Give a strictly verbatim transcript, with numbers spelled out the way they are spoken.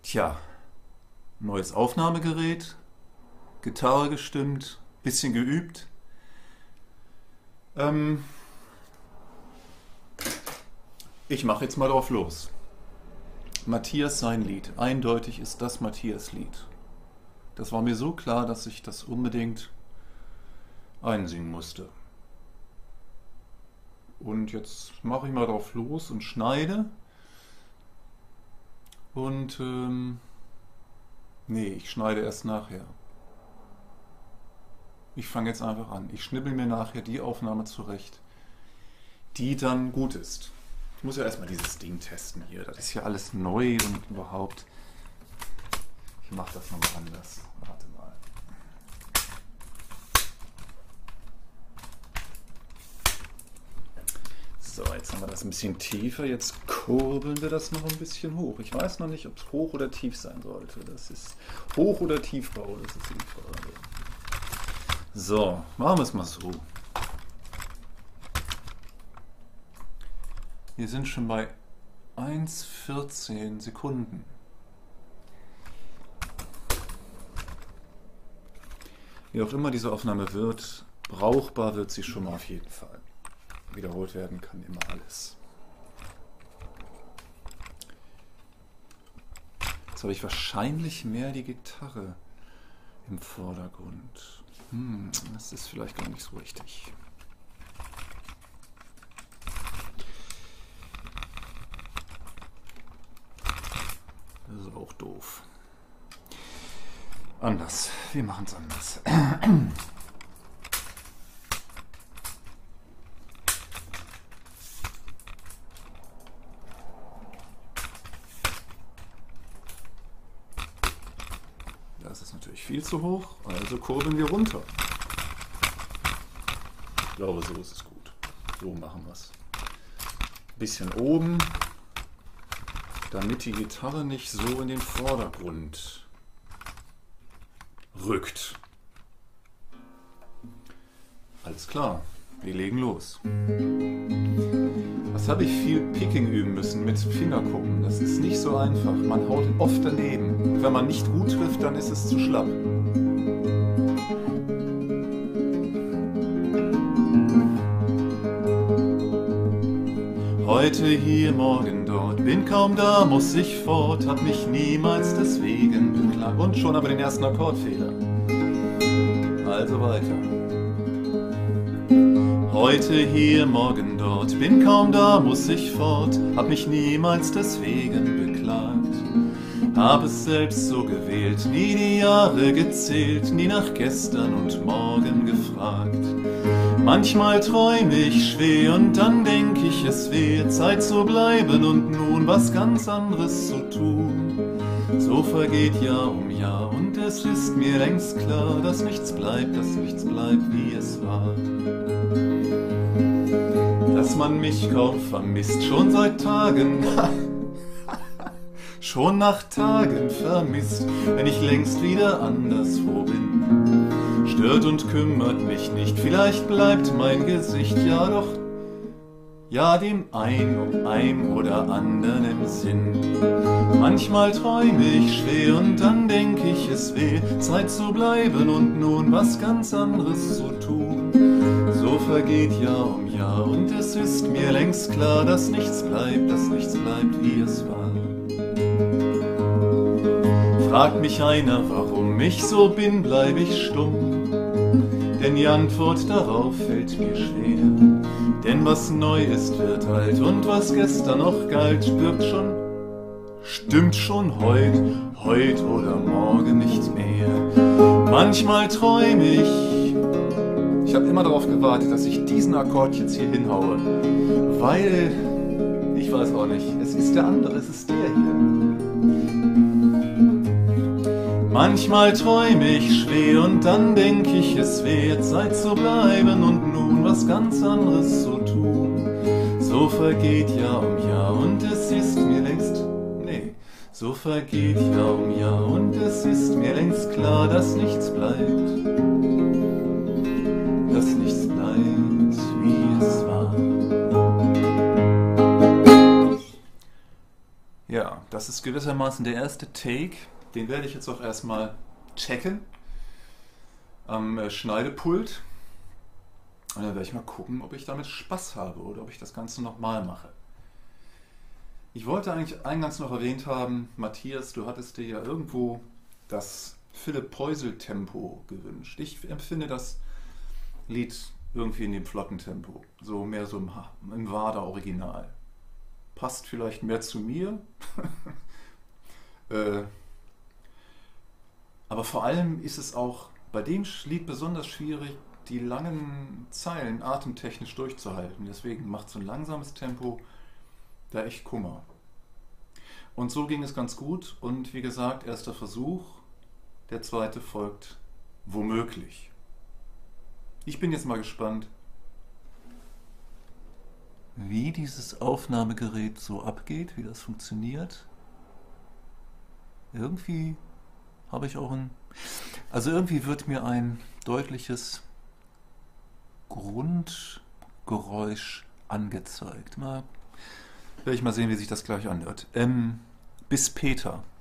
Tja, neues Aufnahmegerät, Gitarre gestimmt, bisschen geübt. Ähm, ich mache jetzt mal drauf los. Matthias sein Lied. Eindeutig ist das Matthias Lied. Das war mir so klar, dass ich das unbedingt einsingen musste. Und jetzt mache ich mal drauf los und schneide. Und, ähm, nee, ich schneide erst nachher. Ich fange jetzt einfach an. Ich schnibbel mir nachher die Aufnahme zurecht, die dann gut ist. Ich muss ja erstmal dieses Ding testen hier. Das ist ja alles neu und überhaupt. Ich mache das nochmal anders. Warte mal. So, jetzt haben wir das ein bisschen tiefer. Jetzt kurbeln wir das noch ein bisschen hoch. Ich weiß noch nicht, ob es hoch oder tief sein sollte. Das ist Hoch- oder Tiefbau. Das ist die Frage. So, machen wir es mal so. Wir sind schon bei eins Komma vierzehn Sekunden. Wie auch immer diese Aufnahme wird, brauchbar wird sie schon mal auf jeden Fall. Wiederholt werden kann immer alles. Jetzt habe ich wahrscheinlich mehr die Gitarre im Vordergrund. Hm, das ist vielleicht gar nicht so richtig. Das ist auch doof. Anders. Wir machen es anders. Das ist natürlich viel zu hoch, also kurbeln wir runter. Ich glaube, so ist es gut. So machen wir es. Bisschen oben, damit die Gitarre nicht so in den Vordergrund rückt. Alles klar, wir legen los. Was habe ich viel Picking üben müssen mit Fingerkuppen. Das ist nicht so einfach. Man haut oft daneben. Und wenn man nicht gut trifft, dann ist es zu schlapp. Heute hier, morgen dort, bin kaum da, muss ich fort, hab mich niemals deswegen beklagt. Und schon aber den ersten Akkordfehler. Also weiter. Heute hier, morgen dort, bin kaum da, muss ich fort, hab mich niemals deswegen beklagt. Hab es selbst so gewählt, nie die Jahre gezählt, nie nach gestern und morgen gefragt. Manchmal träum ich schwer und dann denk ich, es wär Zeit zu bleiben und nun was ganz anderes zu tun. So vergeht Jahr um Jahr und es ist mir längst klar, dass nichts bleibt, dass nichts bleibt, wie es war. Dass man mich kaum vermisst, schon seit Tagen, schon nach Tagen vermisst, wenn ich längst wieder anderswo bin. Stört und kümmert mich nicht, vielleicht bleibt mein Gesicht, ja doch, ja dem ein um ein oder anderen im Sinn. Manchmal träume ich schwer und dann denk ich, es wär Zeit zu bleiben und nun was ganz anderes zu tun. So vergeht Jahr um Jahr und es ist mir längst klar, dass nichts bleibt, dass nichts bleibt, wie es war. Fragt mich einer, warum ich so bin, bleib ich stumm, denn die Antwort darauf fällt mir schwer. Denn was neu ist, wird alt und was gestern noch galt, spürt schon, stimmt schon heut, heut oder morgen nicht mehr. Manchmal träume ich, ich habe immer darauf gewartet, dass ich diesen Akkord jetzt hier hinhaue, weil, ich weiß auch nicht, es ist der andere, es ist der hier. Manchmal träume ich schwer und dann denk ich, es wär Zeit zu bleiben und nun was ganz anderes zu tun. So vergeht Jahr um Jahr und es ist mir längst, nee, so vergeht Jahr um Jahr und es ist mir längst klar, dass nichts bleibt, dass nichts bleibt, wie es war. Ja, das ist gewissermaßen der erste Take. Den werde ich jetzt auch erstmal checken am äh, Schneidepult. Und dann werde ich mal gucken, ob ich damit Spaß habe oder ob ich das Ganze nochmal mache. Ich wollte eigentlich eingangs noch erwähnt haben, Matthias, du hattest dir ja irgendwo das Philipp Poisel-Tempo gewünscht. Ich empfinde das Lied irgendwie in dem flotten Tempo, so mehr so im, im Wader-Original. Passt vielleicht mehr zu mir, äh, aber vor allem ist es auch bei dem Lied besonders schwierig, die langen Zeilen atemtechnisch durchzuhalten. Deswegen macht so ein langsames Tempo da echt Kummer. Und so ging es ganz gut und wie gesagt, erster Versuch, der zweite folgt womöglich. Ich bin jetzt mal gespannt, wie dieses Aufnahmegerät so abgeht, wie das funktioniert. Irgendwie habe ich auch ein... Also irgendwie wird mir ein deutliches Grundgeräusch angezeigt. Mal werde ich mal sehen, wie sich das gleich anhört. Ähm, bis Peter.